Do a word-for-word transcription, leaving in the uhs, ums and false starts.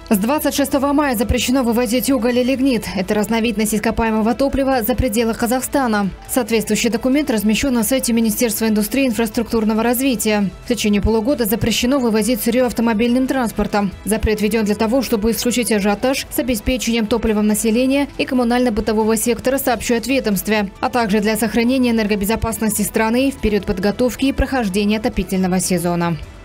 С двадцать шестого мая запрещено вывозить уголь и лигнит. Это разновидность ископаемого топлива за пределы Казахстана. Соответствующий документ размещен на сайте Министерства индустрии и инфраструктурного развития. В течение полугода запрещено вывозить сырье автомобильным транспортом. Запрет введен для того, чтобы исключить ажиотаж с обеспечением топливом населения и коммунально-бытового сектора, сообщают в ведомстве, а также для сохранения энергобезопасности страны в период подготовки и прохождения отопительного сезона.